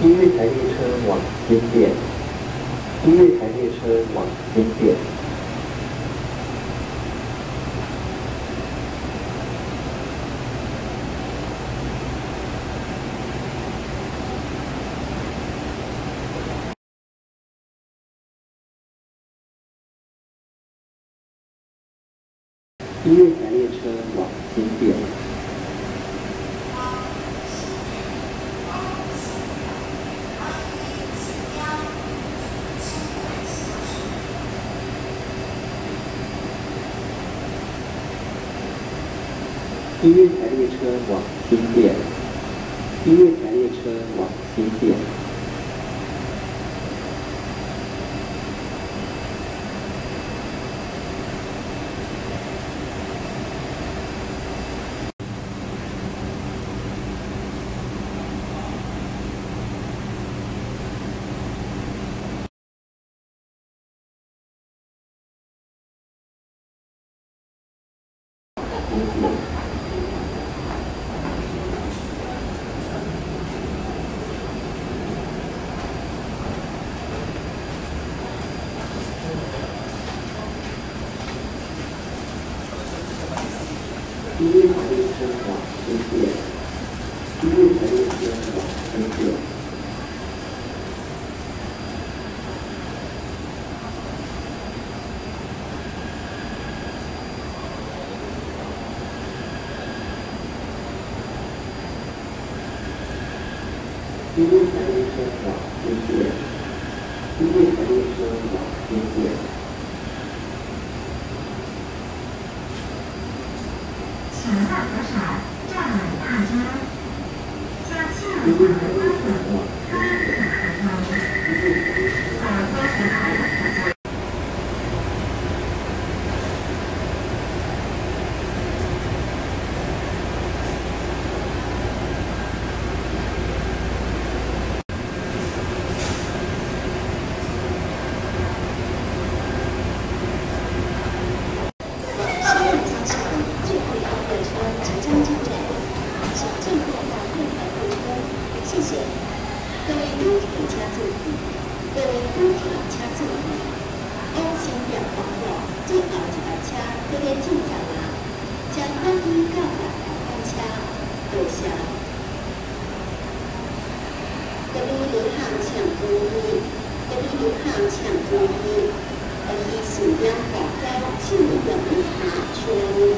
音乐台列车往经典，音乐台列车往经典。音乐台列车往经典。音乐台列车往经典，音乐台列车往经典。音乐台列车往经典，音乐台列车往经典。音乐台列车往经典，音乐台列车往经典。 请在河闪站稳踏车，下汽音乐台列车往高铁合作，在高铁台的合作。 谢谢各位高铁车主，各位高铁车主，安心让朋友最后一班车各位进站啦，将欢迎到达台班车，多谢。各位旅客请注意，各位旅客请注意，本次事件报告请用一下确认。